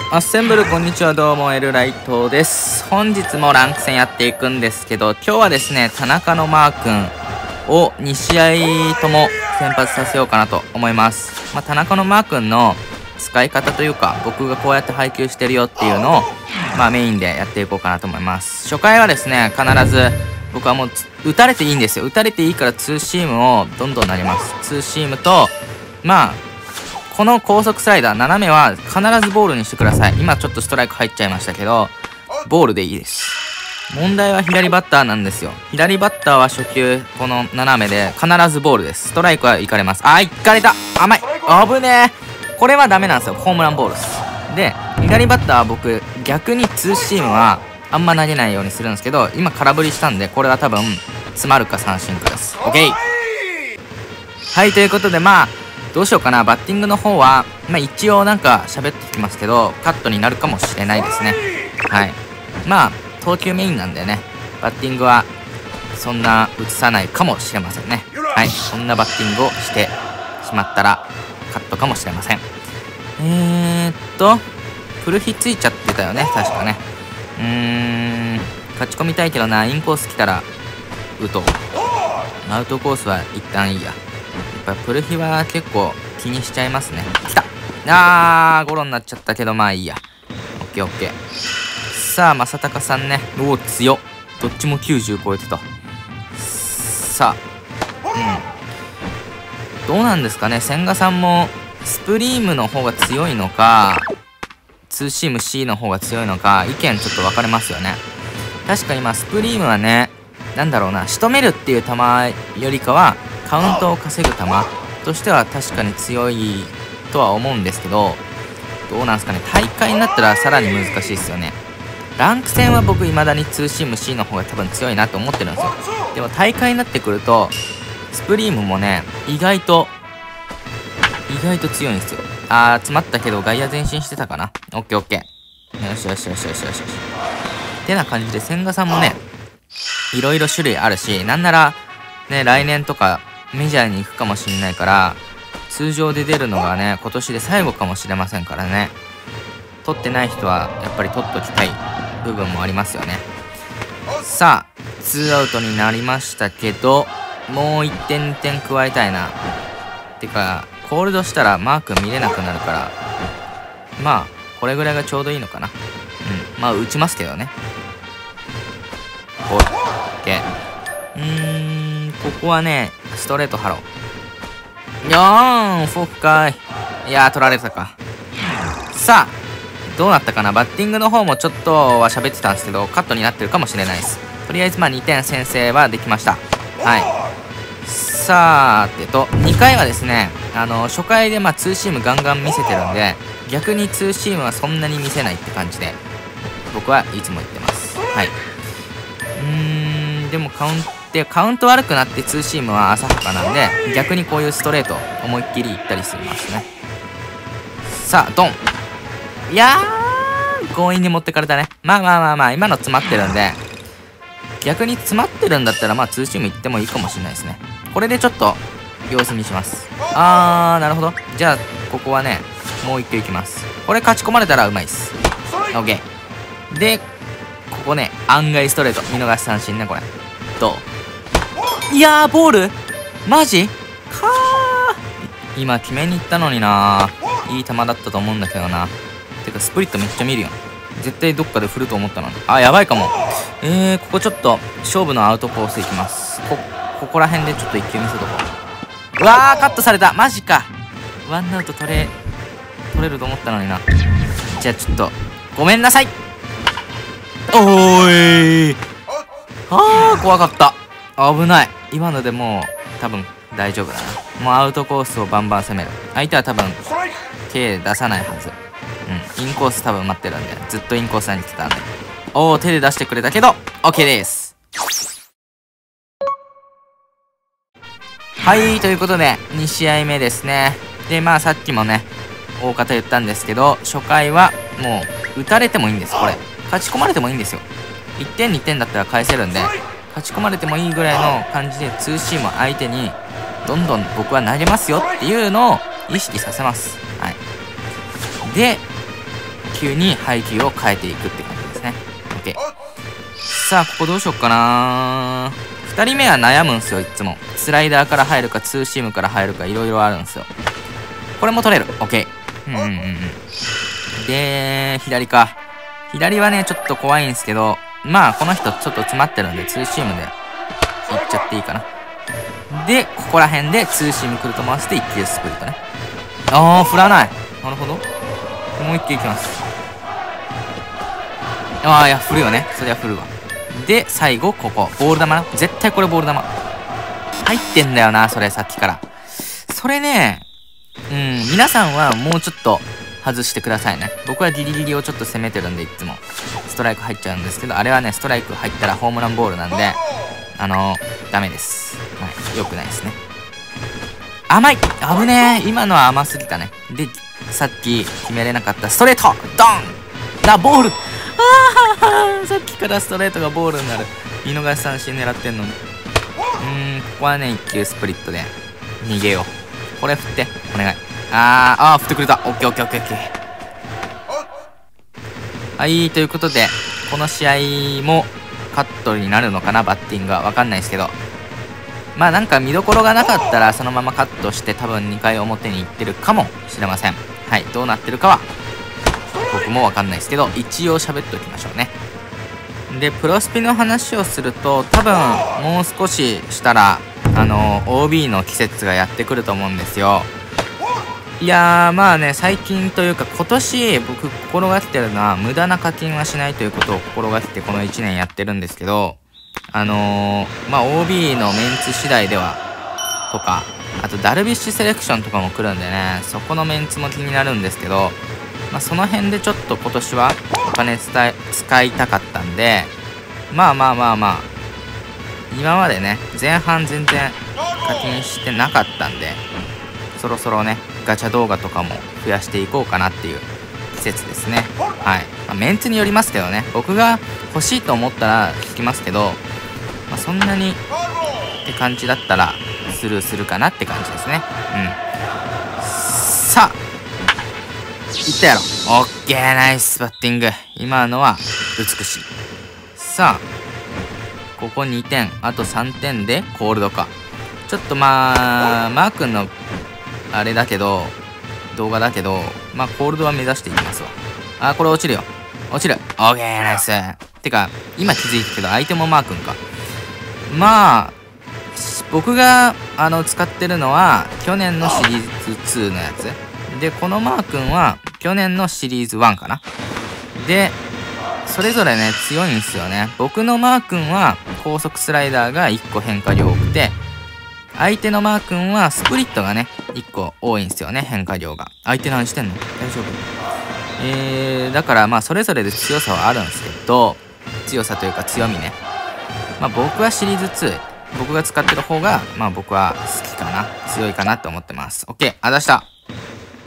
アッセンブルこんにちは、どうもエルライトです。本日もランク戦やっていくんですけど、今日はですね、田中のマー君を2試合とも先発させようかなと思います。田中のマー君の使い方というか、僕がこうやって配球してるよっていうのをメインでやっていこうかなと思います。初回はですね、必ず僕はもう打たれていいんですよ。打たれていいからツーシームをどんどん投げます。ツーシームとこの高速スライダー斜めは必ずボールにしてください。今ちょっとストライク入っちゃいましたけど、ボールでいいです。問題は左バッターなんですよ。左バッターは初球この斜めで必ずボールです。ストライクはいかれます。いかれた。甘い。危ねえ。これはダメなんですよ。ホームランボールです。で、左バッターは僕逆にツーシームはあんま投げないようにするんですけど、今空振りしたんで、これは多分詰まるか三振かです。 OK。 はい、ということでどうしようかな。バッティングの方は一応喋ってきますけど、カットになるかもしれないですね。はい、投球メインなんでね、バッティングはそんな映さないかもしれませんね。はい、こんなバッティングをしてしまったらカットかもしれません。フルヒついちゃってたよね、確かね。勝ち込みたいけどな。インコース来たら打とう。アウトコースは一旦いいや。やっぱプルヒは結構気にしちゃいますね。来た。ゴロになっちゃったけどいいや。オッケーオッケー。さあ正隆さんね。おお強っ。どっちも90超えてた。さあどうなんですかね。千賀さんもスプリームの方が強いのかツーシーム C の方が強いのか、意見ちょっと分かれますよね。確か今スプリームはね、仕留めるっていう球よりかはカウントを稼ぐ球としては確かに強いとは思うんですけど、どうなんですかね。大会になったらさらに難しいですよね。ランク戦は僕未だにツーシーム C の方が多分強いなと思ってるんですよ。でも大会になってくるとスプリームもね、意外と強いんですよ。詰まったけど外野前進してたかな。オッケーオッケー。よしよしよしよしよし。ってな感じで千賀さんもね、いろいろ種類あるし、なんならね、来年とかメジャーに行くかもしれないから、通常で出るのがね、今年で最後かもしれませんからね。取ってない人はやっぱり取っときたい部分もありますよね。さあ2アウトになりましたけど、もう1点2点加えたいな。てかコールドしたらマーク見れなくなるから、これぐらいがちょうどいいのかな。打ちますけどね。オッケー。ここはね、ストレートハロー。フォークかい。いやー、取られたか。さあどうなったかな。バッティングの方もちょっとは喋ってたんですけど、カットになってるかもしれないです。とりあえず2点先制はできました。はい。さあ2回はですね、初回でツーシームガンガン見せてるんで、逆にツーシームはそんなに見せないって感じで僕はいつも言ってます。はい。でもカウント悪くなってツーシームは浅はかなんで、逆にこういうストレート思いっきりいったりしますね。さあドン。いやー、強引に持ってかれたね。今の詰まってるんで、逆に詰まってるんだったらツーシームいってもいいかもしれないですね。これでちょっと様子見します。なるほど。じゃあここはね、もう一球いきます。これ勝ち込まれたらうまいっす。 OK で、ここね、案外ストレート見逃し三振ね。これどう。いやー、ボールマジかー。今決めに行ったのにな。いい球だったと思うんだけどな。てかスプリットめっちゃ見るやん。絶対どっかで振ると思ったのに。やばいかも。ここちょっと勝負のアウトコースいきます。ここら辺でちょっと一球見せとこう。カットされた。マジか。ワンアウト取れると思ったのにな。じゃあちょっとごめんなさい。怖かった。危ない。今のでもう多分大丈夫だな。もうアウトコースをバンバン攻める。相手は多分手出さないはず。インコース多分待ってるんで、ずっとインコースに来てたんで。手で出してくれたけど OK です。はい、ということで2試合目ですね。でさっきもね大方言ったんですけど、初回はもう打たれてもいいんです。これ勝ち込まれてもいいんですよ。1点2点だったら返せるんで、勝ち込まれてもいいぐらいの感じでツーシーム相手にどんどん僕は投げますよっていうのを意識させます。はい。で級に配球を変えていくって感じですね。OK。さあ、ここどうしよっかな。2人目は悩むんすよ、いつも。スライダーから入るか、ツーシームから入るか、いろいろあるんですよ。これも取れる。OK。で、左か。左はね、ちょっと怖いんですけど、まあ、この人ちょっと詰まってるんで、ツーシームでいっちゃっていいかな。で、ここら辺でツーシーム来ると回して1球スプリットね。振らない。なるほど。もう1球いきます。いや、振るよね。そりゃ振るわ。で、最後、ここ。ボール球な。絶対これボール球。入ってんだよな、それ、さっきから。それね、皆さんはもうちょっと外してくださいね。僕はギリギリをちょっと攻めてるんで、いつも。ストライク入っちゃうんですけど、あれはね、ストライク入ったらホームランボールなんで、ダメです。はい。良くないですね。甘い！危ねえ！今のは甘すぎたね。で、さっき決めれなかったストレート！ドン！ボール！さっきからストレートがボールになる。見逃し三振狙ってんのに。ここはね、1球スプリットで逃げよう。これ振って、お願い。振ってくれた。オッケーオッケーオッケーオッケー。はい、ということで、この試合もカットになるのかな、バッティングは。わかんないですけど。まあなんか見どころがなかったら、そのままカットして多分2回表に行ってるかもしれません。はい、どうなってるかは、僕もわかんないですけど、一応喋っておきましょうね。で、プロスピの話をすると、多分もう少ししたら、OB の季節がやってくると思うんですよ。いやー、まあね、最近というか今年僕心がけてるのは無駄な課金はしないということを心がけてこの1年やってるんですけど、まあ OB のメンツ次第では、とか、あとダルビッシュセレクションとかも来るんでね、そこのメンツも気になるんですけど、まあその辺でちょっと今年はお金使いたかったんで、まあ、今までね、前半全然課金してなかったんで、そろそろね、ガチャ動画とかも増やしていこうかなっていう季節ですね。はい。まあ、メンツによりますけどね、僕が欲しいと思ったら引きますけど、まあ、そんなにって感じだったらスルーするかなって感じですね。さあ、いったやろ。オッケー、ナイスバッティング。今のは美しい。さあ、ここ2点、あと3点でコールドか。ちょっとマー君のあれだけど、動画だけど、まあ、コールドは目指していきますわ。これ落ちるよ。落ちる。オッケー、ナイス。てか、今気づいたけど、相手もマー君か。まあ、僕が、使ってるのは、去年のシリーズ2のやつ。で、このマー君は、去年のシリーズ1かな。で、それぞれね、強いんですよね。僕のマー君は、高速スライダーが1個変化量多くて、相手のマー君はスプリットがね、1個多いんですよね、変化量が。相手何してんの？大丈夫？だからまあそれぞれで強さはあるんですけど、強さというか強みね。まあ僕はシリーズ2、僕が使ってる方が、まあ僕は好きかな、強いかなと思ってます。OK、あざした。